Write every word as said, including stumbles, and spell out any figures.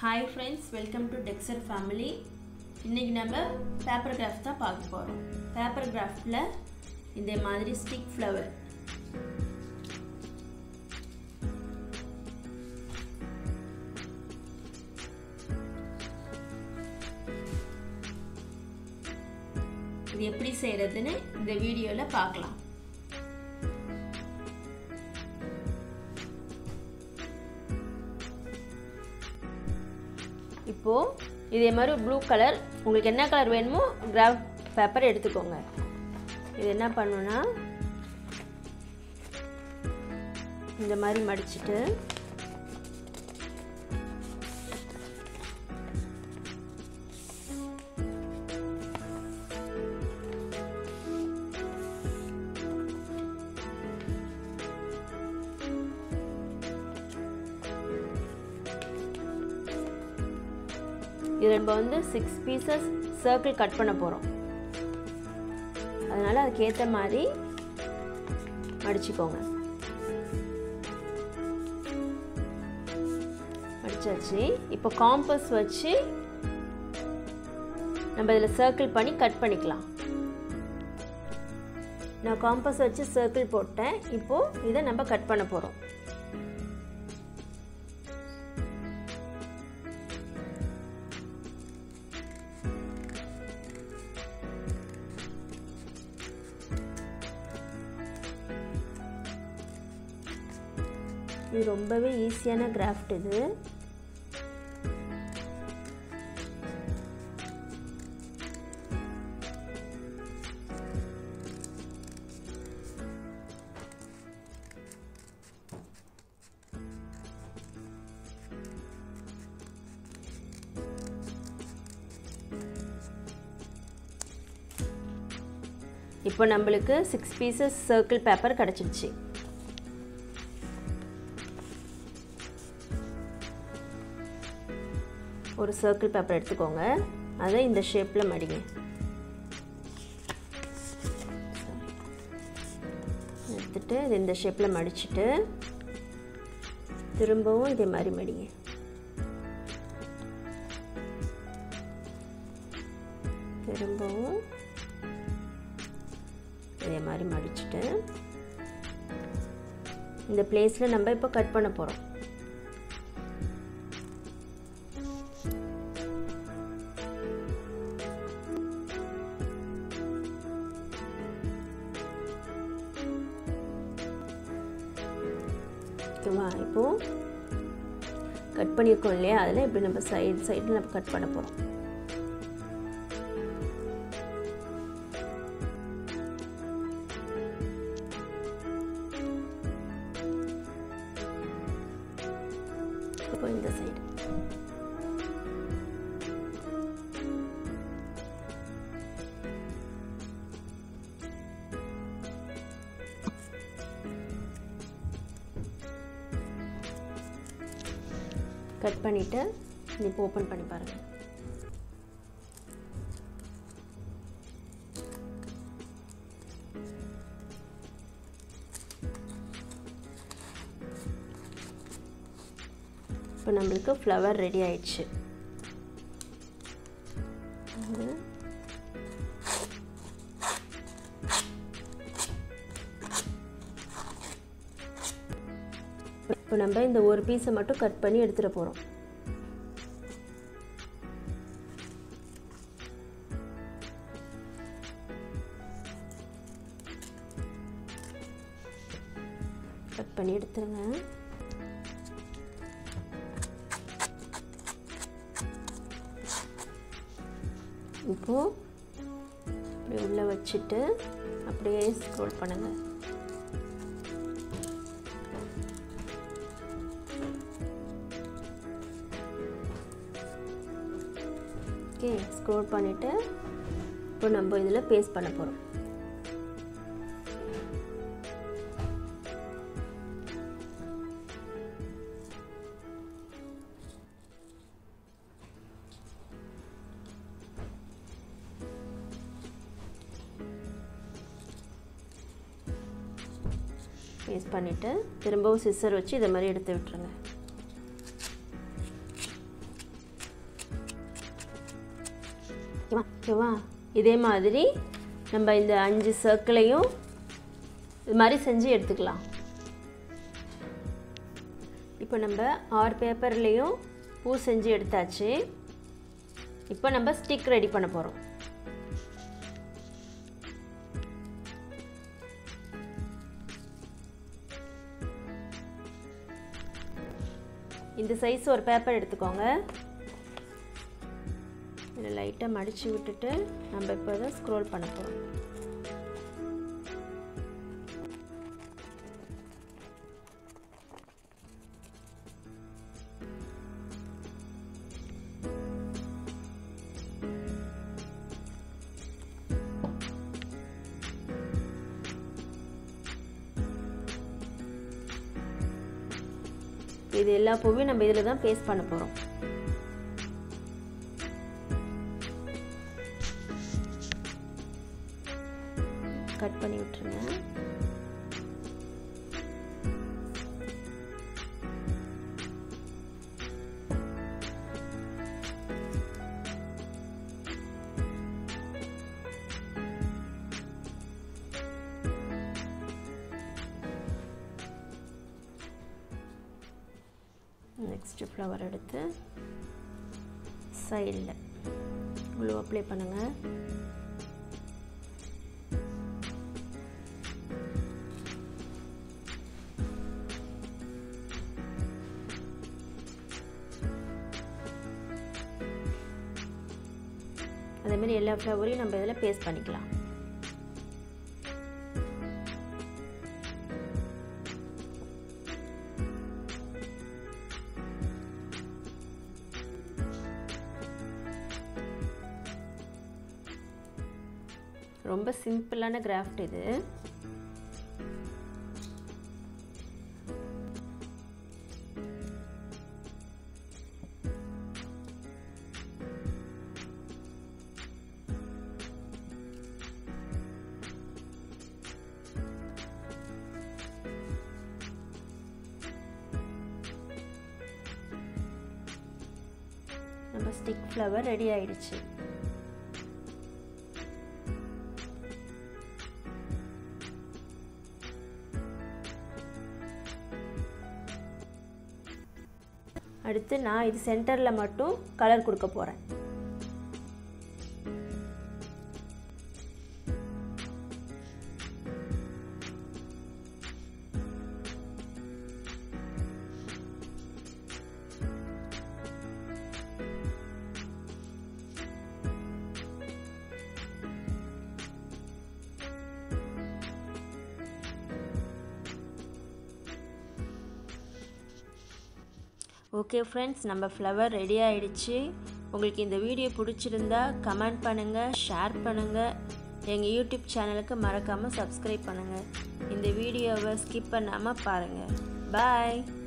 Hi friends, welcome to D E X C R family. இன்னைக்கு நம்ம paper craft தான் பார்க்க போறோம். பேப்பர் கிராஃப்ட்ல இந்த மாதிரி ஸ்டிக் ஃப்ளவர் இது எப்படி செய்யறதுன்னு இந்த வீடியோல பார்க்கலாம். இப்போ இதே மாதிரி ப்ளூ கலர் உங்களுக்கு என்ன கலர் வேணுமோ கிராஃப்ட் பேப்பர் எடுத்துக்கோங்க. இது என்ன பண்ணுனா இந்த மாதிரி மடிச்சிட்டு இது நம்ம வந்து சிக்ஸ் பீசஸ் சர்க்கிள் கட் பண்ண போகிறோம். அதனால் அதுக்கு ஏற்ற மாதிரி மடிச்சுக்கோங்க. மடிச்சாச்சு. இப்போ காம்பஸ் வச்சு நம்ம இதில் சர்க்கிள் பண்ணி கட் பண்ணிக்கலாம். நான் காம்பஸ் வச்சு சர்க்கிள் போட்டேன். இப்போது இதை நம்ம கட் பண்ண போகிறோம். இது ரொம்பவே ஈஸியான கிராஃப்ட். இது இப்போ நம்மளுக்கு சிக்ஸ் பீசஸ் சர்க்கிள் பேப்பர் கிடைச்சிடுச்சு. ஒரு சர்க்கிள் பேப்பர் எடுத்துக்கோங்க. அதை இந்த ஷேப்பில் மடிங்க. எடுத்துட்டு இது இந்த ஷேப்பில் மடிச்சுட்டு திரும்பவும் இதே மாதிரி மடிங்க. திரும்பவும் இதே மாதிரி மடிச்சுட்டு இந்த பிளேஸில் நம்ம இப்போ கட் பண்ண போகிறோம். இப்போ கட் பண்ணியிருக்கோம் இல்லையா, அதில் இப்படி நம்ம சைடு சைடில் நம்ம கட் பண்ண போகிறோம். இப்போ இந்த சைடு கட் பண்ணிவிட்டு இப்போ ஓப்பன் பண்ணி பாருங்கள். இப்போ நம்மளுக்கு ஃப்ளவர் ரெடி ஆயிடுச்சு. இப்போ நம்ம இந்த ஒரு பீஸை மட்டும் கட் பண்ணி எடுத்துகிட்டு போகிறோம். கட் பண்ணி எடுத்துருங்க. இப்போ இப்படி உள்ளே வச்சுட்டு அப்படியே ஸ்க்ரோல் பண்ணுங்க. ஓகே, ஸ்க்ரோல் பண்ணிவிட்டு இப்போ நம்ம இதில் பேஸ்ட் பண்ண போகிறோம். பேஸ்ட் பண்ணிவிட்டு திரும்பவும் சிசர் வச்சு இதை மாதிரி எடுத்து விட்டுருங்க. ஓகேவா ஓகேவா இதே மாதிரி நம்ம இந்த அஞ்சு சர்க்கிளையும் இது மாதிரி செஞ்சு எடுத்துக்கலாம். இப்போ நம்ம ஆறு பேப்பர்லேயும் பூ செஞ்சு எடுத்தாச்சு. இப்போ நம்ம ஸ்டிக் ரெடி பண்ண போகிறோம். இந்த சைஸ் ஒரு பேப்பர் எடுத்துக்கோங்க. இதில் லைட்டாக மடித்து விட்டுட்டு நம்ம இப்போ தான் ஸ்க்ரோல் பண்ண போகிறோம். இது எல்லா பூவையும் நம்ம இதில் தான் பேஸ்ட் பண்ண போகிறோம். கட் பண்ணி விட்டுருங்க. நெக்ஸ்ட் ஃப்ளவர் எடுத்து சைடில் க்ளூ அப்ளை பண்ணுங்கள். அதேமாதிரி எல்லா ஃப்ளவரையும் நம்ம இதில் பேஸ்ட் பண்ணிக்கலாம். ரொம்ப சிம்பிளான கிராஃப்ட் இது. நம்ம ஸ்டிக் ஃப்ளவர் ரெடி ஆயிடுச்சு. அடுத்து நான் இது சென்டரில் மட்டும் கலர் கொடுக்க போகிறேன். ஓகே ஃப்ரெண்ட்ஸ், நம்ம ஃப்ளவர் ரெடி ஆகிடுச்சு. உங்களுக்கு இந்த வீடியோ பிடிச்சிருந்தா கமெண்ட் பண்ணுங்கள், ஷேர் பண்ணுங்கள். எங்கள் யூடியூப் சேனலுக்கு மறக்காமல் சப்ஸ்கிரைப் பண்ணுங்கள். இந்த வீடியோவை ஸ்கிப் பண்ணாமல் பாருங்கள். பாய்.